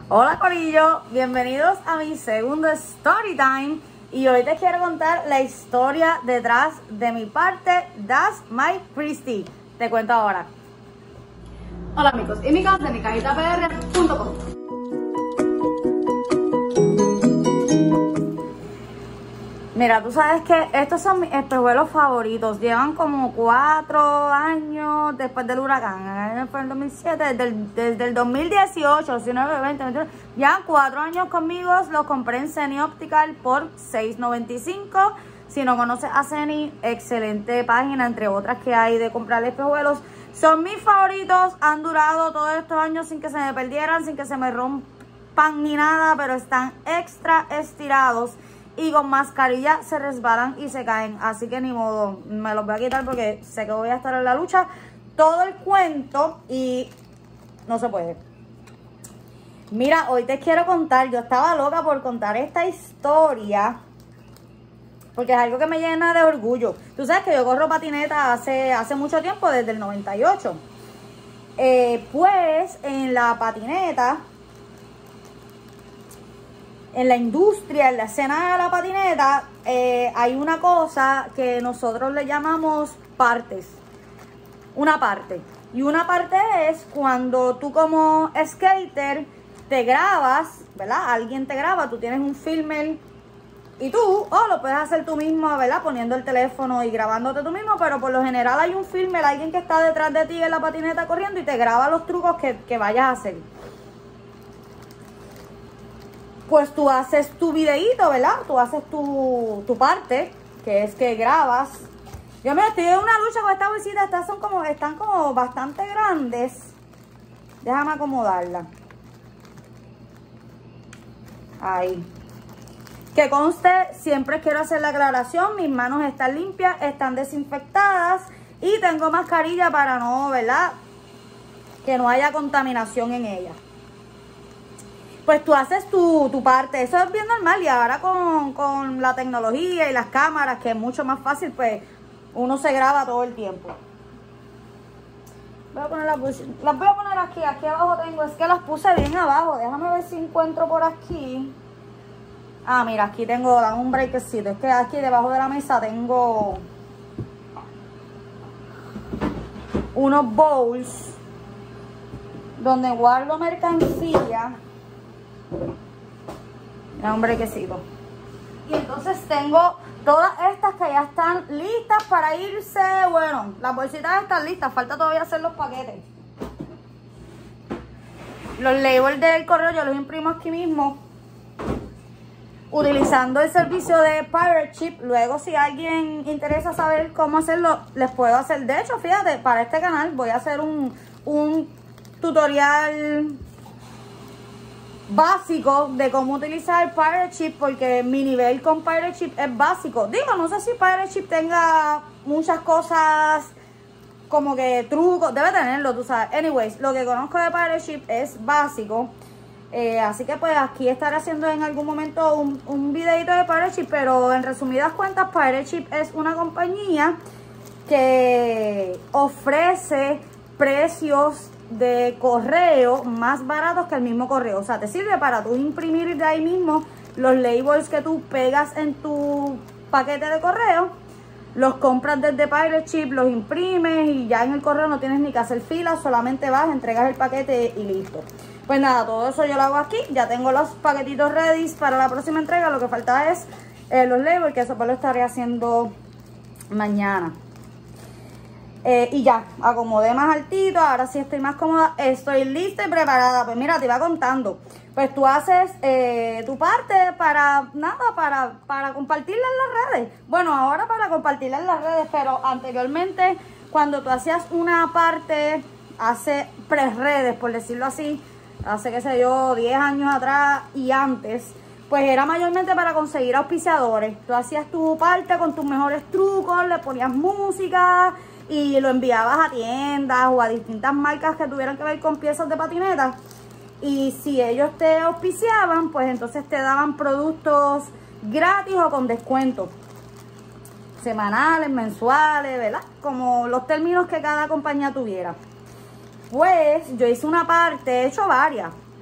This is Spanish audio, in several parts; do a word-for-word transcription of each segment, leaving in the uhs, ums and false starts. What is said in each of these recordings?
Hola corillo, bienvenidos a mi segundo story time y hoy te quiero contar la historia detrás de mi parte That's My Christy. Te cuento ahora. Hola amigos y amigas de mi cajita p r punto com. Mira, tú sabes que estos son mis espejuelos favoritos. Llevan como cuatro años después del huracán. Fue en el dos mil siete, desde el, desde el dos mil dieciocho, diecinueve, veinte, veintiuno. Ya cuatro años conmigo. Los compré en Ceni Optical por seis noventa y cinco. Si no conoces a Ceni, excelente página, entre otras que hay de comprar espejuelos. Son mis favoritos. Han durado todos estos años sin que se me perdieran, sin que se me rompan ni nada, pero están extra estirados. Y con mascarilla se resbalan y se caen. Así que ni modo, me los voy a quitar porque sé que voy a estar en la lucha todo el cuento y no se puede. Mira, hoy te quiero contar, yo estaba loca por contar esta historia porque es algo que me llena de orgullo. Tú sabes que yo corro patineta hace, hace mucho tiempo, desde el noventa y ocho. Eh, pues en la patineta... En la industria, en la escena de la patineta, eh, hay una cosa que nosotros le llamamos partes. Una parte. Y una parte es cuando tú como skater te grabas, ¿verdad? Alguien te graba, tú tienes un filmer y tú, o oh, lo puedes hacer tú mismo, ¿verdad? Poniendo el teléfono y grabándote tú mismo, pero por lo general hay un filmer, alguien que está detrás de ti en la patineta corriendo y te graba los trucos que, que vayas a hacer. Pues tú haces tu videíto, ¿verdad? Tú haces tu, tu parte, que es que grabas. Yo me estoy en una lucha con esta bolsita. Estas son como, están como bastante grandes. Déjame acomodarla. Ahí. Que conste, siempre quiero hacer la aclaración. Mis manos están limpias, están desinfectadas. Y tengo mascarilla para no, ¿verdad? Que no haya contaminación en ella. Pues tú haces tu, tu parte, eso es bien normal y ahora con, con la tecnología y las cámaras, que es mucho más fácil, pues uno se graba todo el tiempo. Voy a poner las, las voy a poner aquí, aquí abajo tengo, es que las puse bien abajo, déjame ver si encuentro por aquí. Ah, mira, aquí tengo, dame un breakcito, es que aquí debajo de la mesa tengo unos bowls donde guardo mercancía. Ya, un brequecito. Y entonces tengo todas estas que ya están listas para irse. Bueno, las bolsitas están listas, falta todavía hacer los paquetes. Los labels del correo yo los imprimo aquí mismo, utilizando el servicio de Pirate Ship. Luego, si alguien interesa saber cómo hacerlo, les puedo hacer. De hecho, fíjate, para este canal voy a hacer un, un tutorial básico de cómo utilizar Pirate Ship, porque mi nivel con Pirate Ship es básico. Digo, no sé si Pirate Ship tenga muchas cosas como que trucos, debe tenerlo, tú sabes. Anyways, lo que conozco de Pirate Ship es básico. Eh, así que pues aquí estaré haciendo en algún momento un, un videito de Pirate Ship, pero en resumidas cuentas, Pirate Ship es una compañía que ofrece precios de correo más baratos que el mismo correo. O sea, te sirve para tú imprimir de ahí mismo los labels que tú pegas en tu paquete de correo, los compras desde Pirate Ship, los imprimes y ya en el correo no tienes ni que hacer fila, solamente vas, entregas el paquete y listo. Pues nada, todo eso yo lo hago aquí. Ya tengo los paquetitos ready para la próxima entrega. Lo que falta es eh, los labels, que eso pues lo estaré haciendo mañana. Eh, y ya, acomodé más altito, ahora sí estoy más cómoda, estoy lista y preparada. Pues mira, te iba contando. Pues tú haces eh, tu parte para, nada, para, para compartirla en las redes. Bueno, ahora para compartirla en las redes, pero anteriormente, cuando tú hacías una parte, hace pre-redes, por decirlo así, hace, qué sé yo, diez años atrás y antes, pues era mayormente para conseguir auspiciadores. Tú hacías tu parte con tus mejores trucos, le ponías música y lo enviabas a tiendas o a distintas marcas que tuvieran que ver con piezas de patineta. Y si ellos te auspiciaban, pues entonces te daban productos gratis o con descuento. Semanales, mensuales, ¿verdad? Como los términos que cada compañía tuviera. Pues yo hice una parte, he hecho varias.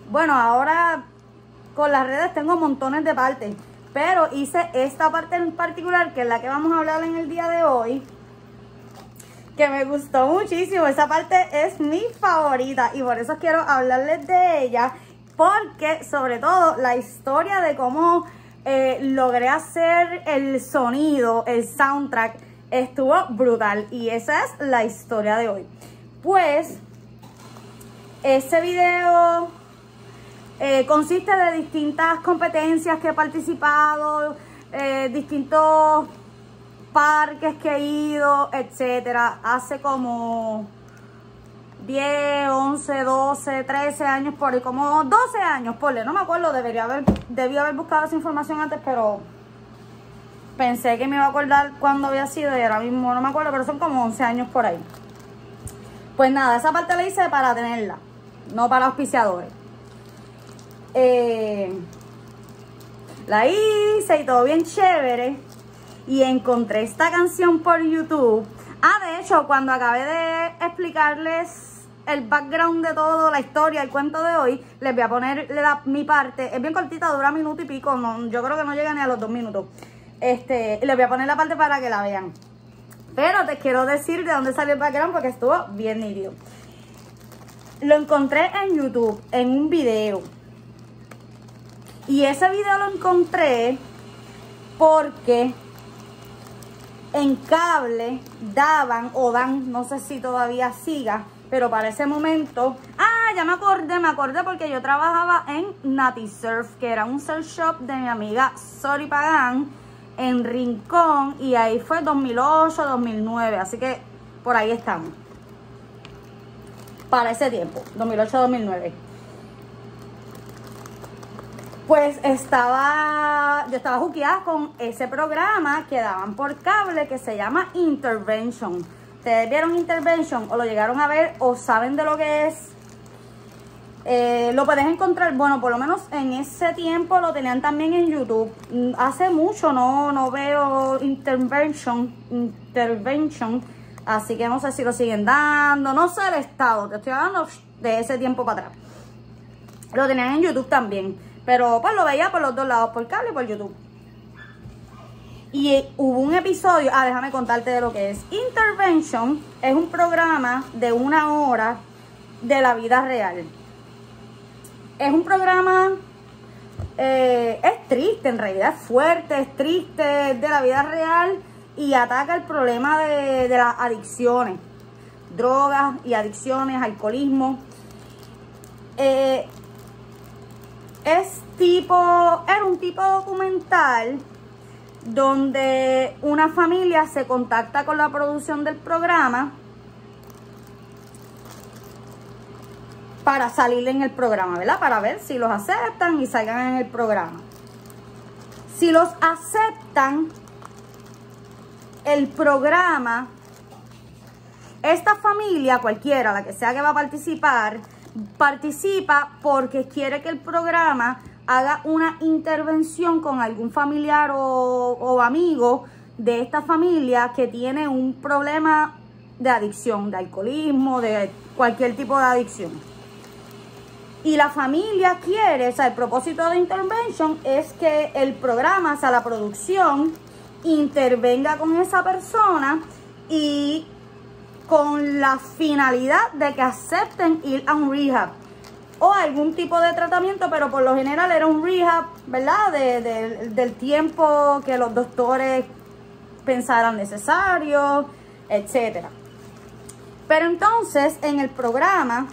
Bueno, ahora con las redes tengo montones de partes, pero hice esta parte en particular, que es la que vamos a hablar en el día de hoy, que me gustó muchísimo. Esa parte es mi favorita y por eso quiero hablarles de ella, porque sobre todo la historia de cómo eh, logré hacer el sonido, el soundtrack, estuvo brutal, y esa es la historia de hoy. Pues ese video eh, consiste de distintas competencias que he participado, eh, distintos parques que he ido, etcétera. Hace como diez, once, doce, trece años, por ahí, como doce años, ponle, no me acuerdo, debería haber, debí haber buscado esa información antes, pero pensé que me iba a acordar cuándo había sido y ahora mismo no me acuerdo, pero son como once años por ahí. Pues nada, esa parte la hice para tenerla, no para auspiciadores. Eh, la hice y todo bien chévere. Y encontré esta canción por YouTube. Ah, de hecho, cuando acabé de explicarles el background de todo, la historia, el cuento de hoy, les voy a poner la, mi parte. Es bien cortita, dura minuto y pico. No, yo creo que no llega ni a los dos minutos. Este, les voy a poner la parte para que la vean. Pero te quiero decir de dónde salió el background porque estuvo bien nítido. Lo encontré en YouTube, en un video. Y ese video lo encontré porque en cable daban o dan, no sé si todavía siga, pero para ese momento, ah, ya me acordé, me acordé porque yo trabajaba en Nati Surf, que era un surf shop de mi amiga Sori Pagán en Rincón, y ahí fue dos mil ocho, dos mil nueve, así que por ahí estamos. Para ese tiempo, dos mil ocho, dos mil nueve. Pues estaba, yo estaba juqueada con ese programa que daban por cable que se llama Intervention. ¿Ustedes vieron Intervention o lo llegaron a ver o saben de lo que es? Eh, lo puedes encontrar, bueno, por lo menos en ese tiempo lo tenían también en YouTube. Hace mucho no, no veo Intervention, Intervention, así que no sé si lo siguen dando, no sé el estado, te estoy hablando de ese tiempo para atrás. Lo tenían en YouTube también. Pero pues lo veía por los dos lados, por cable y por YouTube. Y eh, hubo un episodio, ah, déjame contarte de lo que es. Intervention es un programa de una hora de la vida real. Es un programa, eh, es triste en realidad, es fuerte, es triste, es de la vida real y ataca el problema de, de las adicciones. Drogas y adicciones, alcoholismo. Eh... Es tipo, era un tipo documental donde una familia se contacta con la producción del programa para salir en el programa, ¿verdad? Para ver si los aceptan y salgan en el programa. Si los aceptan, el programa, esta familia, cualquiera, la que sea que va a participar, participa porque quiere que el programa haga una intervención con algún familiar o, o amigo de esta familia que tiene un problema de adicción, de alcoholismo, de cualquier tipo de adicción. Y la familia quiere, o sea, el propósito de Intervention es que el programa, o sea, la producción, intervenga con esa persona y con la finalidad de que acepten ir a un rehab o algún tipo de tratamiento, pero por lo general era un rehab, ¿verdad? De, de, del tiempo que los doctores pensaran necesario, etcétera. Pero entonces, en el programa,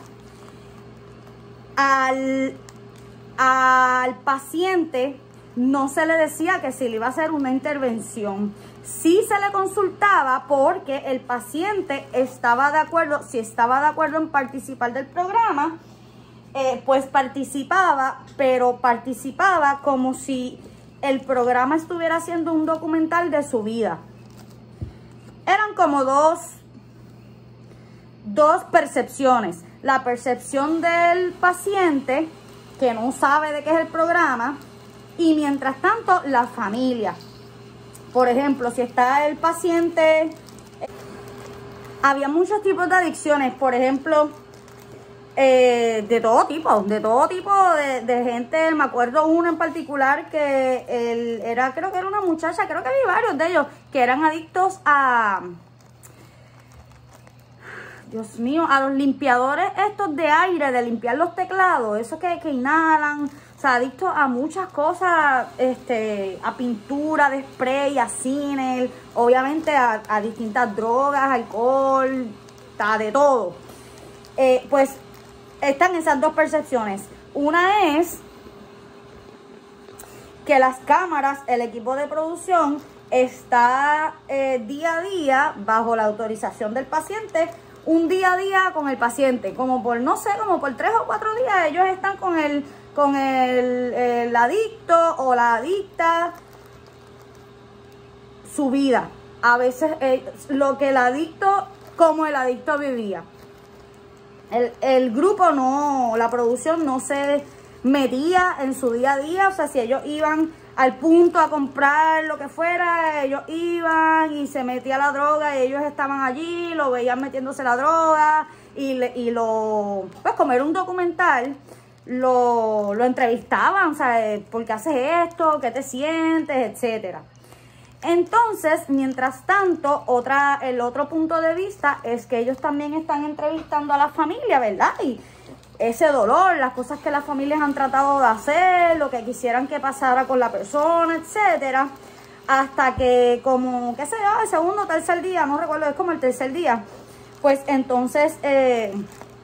al, al paciente no se le decía que si le iba a hacer una intervención. Sí se le consultaba porque el paciente estaba de acuerdo, si estaba de acuerdo en participar del programa, eh, pues participaba, pero participaba como si el programa estuviera haciendo un documental de su vida. Eran como dos, dos percepciones. La percepción del paciente, que no sabe de qué es el programa, y mientras tanto, la familia. Por ejemplo, si está el paciente, había muchos tipos de adicciones. Por ejemplo, Eh, de todo tipo, de todo tipo de, de gente. Me acuerdo uno en particular que él era, creo que era una muchacha, creo que vi varios de ellos que eran adictos a, Dios mío, a los limpiadores estos de aire, de limpiar los teclados, esos que, que inhalan. O sea, adictos a muchas cosas, este, a pintura de spray, a cine, obviamente a, a distintas drogas, alcohol, está de todo. Eh, pues están esas dos percepciones. Una es que las cámaras, el equipo de producción está eh, día a día bajo la autorización del paciente, un día a día con el paciente, como por, no sé, como por tres o cuatro días ellos están con el, con el, el adicto o la adicta, su vida. A veces eh, lo que el adicto, como el adicto vivía. El, el grupo no, la producción no se metía en su día a día. O sea, si ellos iban al punto a comprar lo que fuera, ellos iban y se metía la droga y ellos estaban allí, lo veían metiéndose la droga y, le, y lo, pues como era un documental, lo, lo entrevistaban, o sea, ¿por qué haces esto? ¿Qué te sientes? Etcétera. Entonces, mientras tanto, otra, el otro punto de vista es que ellos también están entrevistando a la familia, ¿verdad? Y ese dolor, las cosas que las familias han tratado de hacer, lo que quisieran que pasara con la persona, etcétera. Hasta que como, qué sé yo, el segundo o tercer día, no recuerdo, es como el tercer día, pues entonces eh,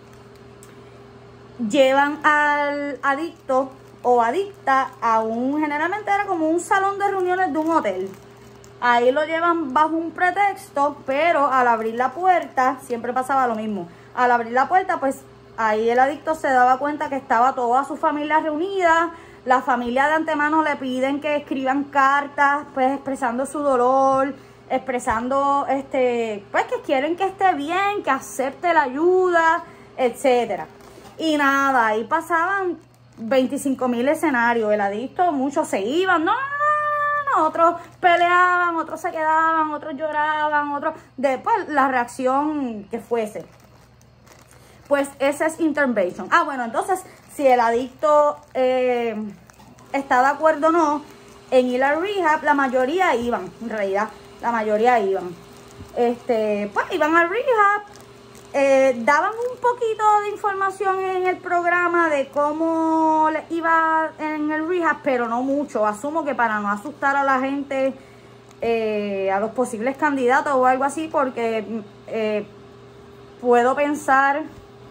llevan al adicto o adicta a un, generalmente era como un salón de reuniones de un hotel. Ahí lo llevan bajo un pretexto, pero al abrir la puerta, siempre pasaba lo mismo. Al abrir la puerta, pues ahí el adicto se daba cuenta que estaba toda su familia reunida. La familia de antemano le piden que escriban cartas, pues expresando su dolor, expresando, este, pues que quieren que esté bien, que acepte la ayuda, etcétera. Y nada, ahí pasaban veinticinco mil escenarios. El adicto, muchos se iban, no, otros peleaban, otros se quedaban, otros lloraban, otros, después la reacción que fuese. Pues ese es intervention. Ah, bueno, entonces, si el adicto eh, está de acuerdo o no en ir al rehab, la mayoría iban, en realidad, la mayoría iban. Este, pues iban al rehab, eh, daban un poquito de información en el programa de cómo les iba en el rehab, pero no mucho. Asumo que para no asustar a la gente, eh, a los posibles candidatos o algo así, porque eh, puedo pensar,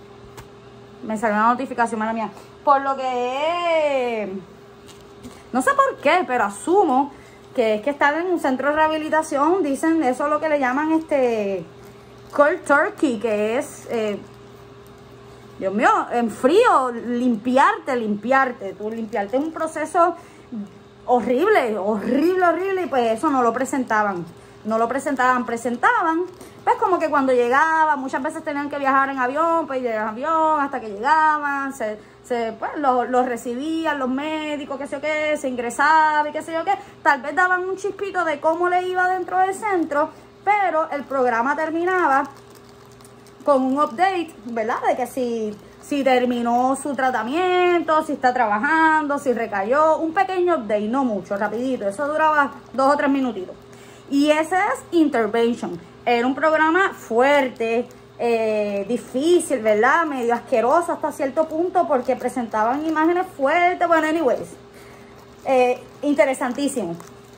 me salió una notificación, mala mía, por lo que, no sé por qué, pero asumo que es que están en un centro de rehabilitación, dicen, eso es lo que le llaman este cold turkey, que es, eh, Dios mío, en frío, limpiarte, limpiarte. Tú limpiarte es un proceso horrible, horrible, horrible, y pues eso no lo presentaban. No lo presentaban, presentaban, pues como que cuando llegaban, muchas veces tenían que viajar en avión, pues llegaban en avión hasta que llegaban, se, se pues los, los recibían los médicos, qué sé yo qué, se ingresaba y qué sé yo qué. Tal vez daban un chispito de cómo le iba dentro del centro, pero el programa terminaba con un update, ¿verdad? De que si, si terminó su tratamiento, si está trabajando, si recayó, un pequeño update, no mucho, rapidito, eso duraba dos o tres minutitos. Y ese es intervention. Era un programa fuerte, eh, difícil, ¿verdad? Medio asqueroso hasta cierto punto porque presentaban imágenes fuertes. Bueno, anyways, eh, interesantísimo.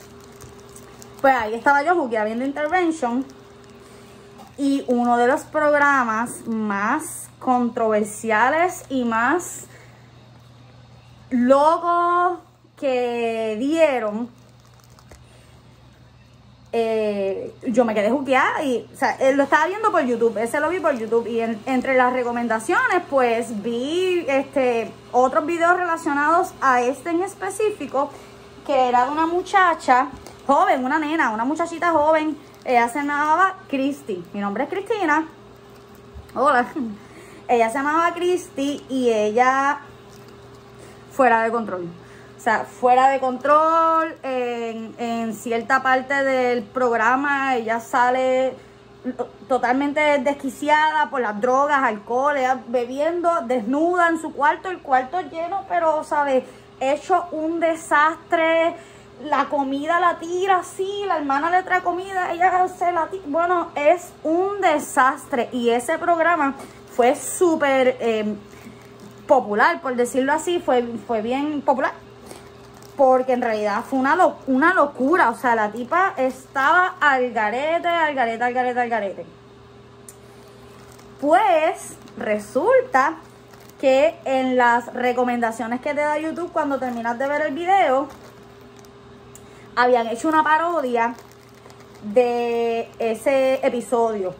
Pues ahí estaba yo jugueando viendo intervention. Y uno de los programas más controversiales y más locos que dieron, eh, yo me quedé juqueada y, o sea, lo estaba viendo por YouTube, ese lo vi por YouTube, y en, entre las recomendaciones pues vi este otros videos relacionados a este en específico, que era de una muchacha joven, una nena, una muchachita joven. Ella se llamaba Christy, mi nombre es Cristina, hola. Ella se llamaba Christy y ella fuera de control. O sea, fuera de control, en, en cierta parte del programa ella sale totalmente desquiciada por las drogas, alcohol, ella bebiendo, desnuda en su cuarto, el cuarto lleno, pero, ¿sabes? Hecho un desastre, la comida la tira así, la hermana le trae comida, ella se la tira, bueno, es un desastre. Y ese programa fue súper eh, popular, por decirlo así, fue, fue bien popular. Porque en realidad fue una, lo, una locura. O sea, la tipa estaba al garete, al garete, al garete, al garete. Pues resulta que en las recomendaciones que te da YouTube cuando terminas de ver el video, habían hecho una parodia de ese episodio.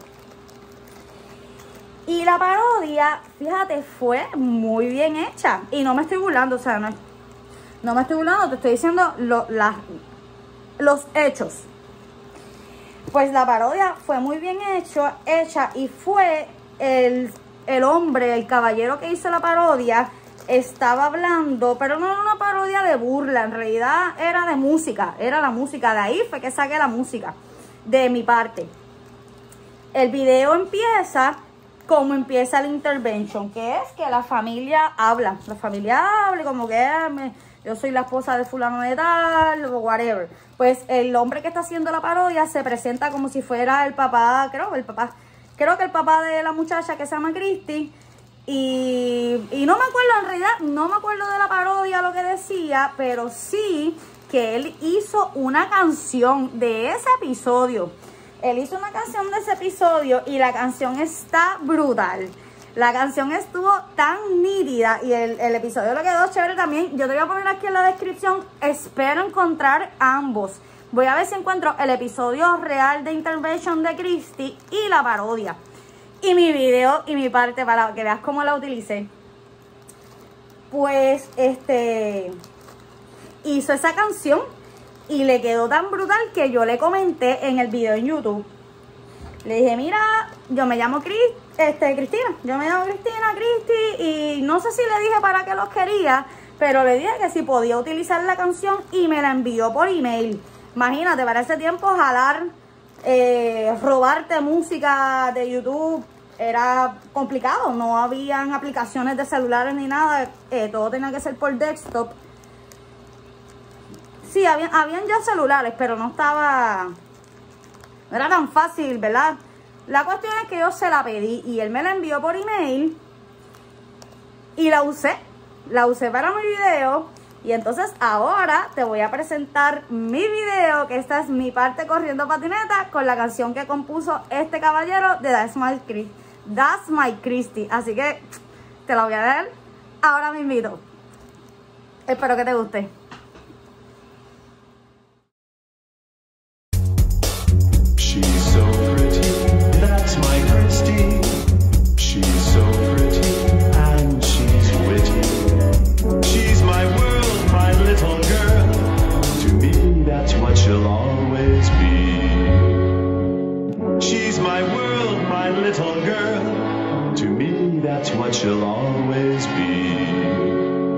Y la parodia, fíjate, fue muy bien hecha. Y no me estoy burlando, o sea, no es... No me estoy burlando, te estoy diciendo lo, la, los hechos. Pues la parodia fue muy bien hecho, hecha y fue el, el hombre, el caballero que hizo la parodia, estaba hablando, pero no era una parodia de burla, en realidad era de música, era la música, de ahí fue que saqué la música, de mi parte. El video empieza como empieza la intervention, que es que la familia habla, la familia habla como que... Me, yo soy la esposa de fulano de tal, o whatever. Pues el hombre que está haciendo la parodia se presenta como si fuera el papá, creo, el papá, creo que el papá de la muchacha que se llama Christy. Y, y no me acuerdo, en realidad, no me acuerdo de la parodia lo que decía, pero sí que él hizo una canción de ese episodio. Él hizo una canción de ese episodio y la canción está brutal. La canción estuvo tan nítida y el, el episodio le quedó chévere también. Yo te voy a poner aquí en la descripción. Espero encontrar ambos. Voy a ver si encuentro el episodio real de Intervention de Christy y la parodia. Y mi video y mi parte para que veas cómo la utilicé. Pues, este... hizo esa canción y le quedó tan brutal que yo le comenté en el video en YouTube. Le dije, mira, yo me llamo Chris, este, Cristina, yo me llamo Cristina, Cristi, y no sé si le dije para qué los quería, pero le dije que si podía utilizar la canción y me la envió por email. Imagínate, para ese tiempo jalar, eh, robarte música de YouTube era complicado, no habían aplicaciones de celulares ni nada, eh, todo tenía que ser por desktop. Sí, habían, habían ya celulares, pero no estaba... No era tan fácil, ¿verdad? La cuestión es que yo se la pedí y él me la envió por email y la usé. La usé para mi video y entonces ahora te voy a presentar mi video, que esta es mi parte corriendo patineta con la canción que compuso este caballero de That's My, That's My Christy. Así que te la voy a dar ahora mismito. Espero que te guste. She's so pretty, that's my Christy. She's so pretty and she's witty. She's my world, my little girl. To me, that's what she'll always be. She's my world, my little girl. To me, that's what she'll always be.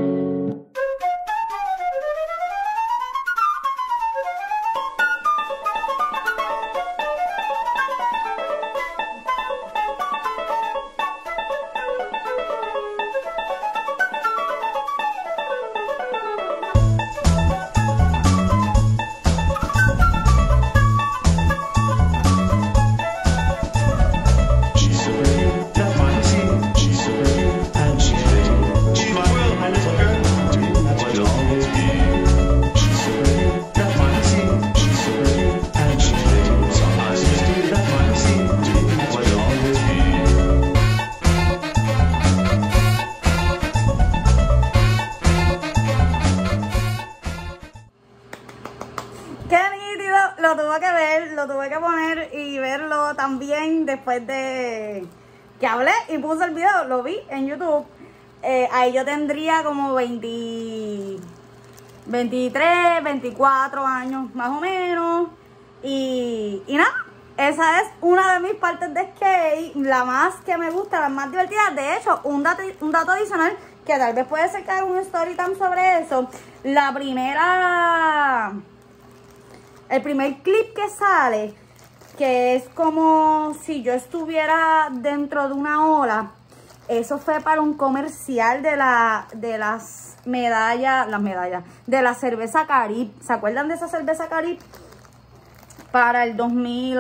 Lo tuve que ver, lo tuve que poner y verlo también después de que hablé y puse el video, lo vi en YouTube. Eh, ahí yo tendría como veinte, veintitrés, veinticuatro años más o menos. Y, y nada, esa es una de mis partes de skate, la más que me gusta, la más divertida. De hecho, un dato, un dato adicional que tal vez puede sacar un story time sobre eso. La primera... El primer clip que sale que es como si yo estuviera dentro de una ola. Eso fue para un comercial de, la, de las medallas, las medallas, de la cerveza Caribe. ¿Se acuerdan de esa cerveza Caribe? Para el dos mil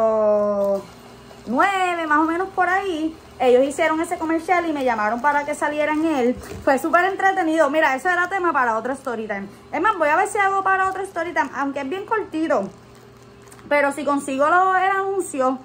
nueve, más o menos por ahí. Ellos hicieron ese comercial y me llamaron para que saliera en él. Fue súper entretenido. Mira, eso era tema para otro story time. Es más, voy a ver si hago para otro story time, aunque es bien cortito. Pero si consigo lo, el anuncio,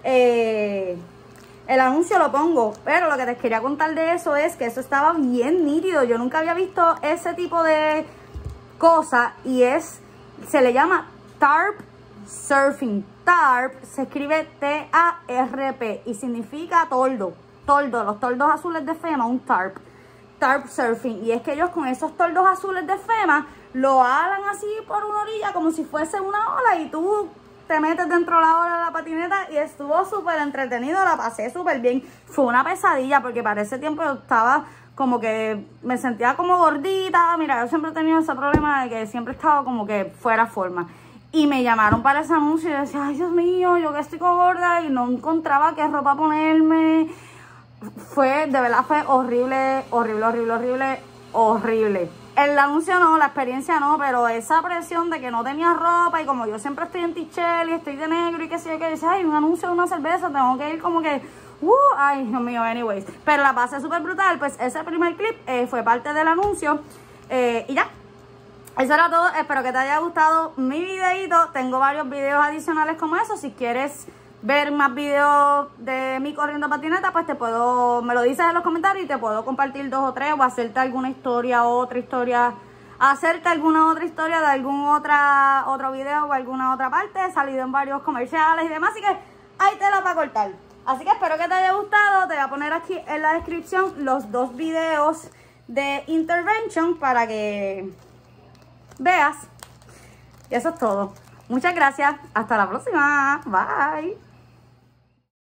eh, el anuncio lo pongo. Pero lo que te quería contar de eso es que eso estaba bien nítido. Yo nunca había visto ese tipo de cosa. Y es, se le llama tarp surfing. Tarp se escribe T A R P y significa toldo. Toldo, los toldos azules de FEMA, un tarp. Tarp surfing. Y es que ellos con esos toldos azules de FEMA lo alan así por una orilla como si fuese una ola y tú te metes dentro de la ola de la patineta y estuvo súper entretenido, la pasé súper bien. Fue una pesadilla porque para ese tiempo yo estaba como que me sentía como gordita. Mira, yo siempre he tenido ese problema de que siempre he estado como que fuera forma. Y me llamaron para ese anuncio y decía, ay Dios mío, yo que estoy con gorda y no encontraba qué ropa ponerme. Fue, de verdad fue horrible, horrible, horrible, horrible, horrible. El anuncio no, la experiencia no, pero esa presión de que no tenía ropa y como yo siempre estoy en tichel y estoy de negro y qué sé yo, que dice, ay, un anuncio de una cerveza, tengo que ir como que, uh, ay, Dios mío, anyways. Pero la pasé súper brutal, pues ese primer clip eh, fue parte del anuncio eh, y ya. Eso era todo, espero que te haya gustado mi videito. Tengo varios videos adicionales como eso. Si quieres ver más videos de mí corriendo patineta, pues te puedo, me lo dices en los comentarios y te puedo compartir dos o tres o hacerte alguna historia, otra historia, hacerte alguna otra historia de algún otra, otro video o alguna otra parte. He salido en varios comerciales y demás, así que ahí te la va a cortar. Así que espero que te haya gustado. Te voy a poner aquí en la descripción los dos videos de intervention para que veas. Y eso es todo. Muchas gracias. Hasta la próxima. Bye.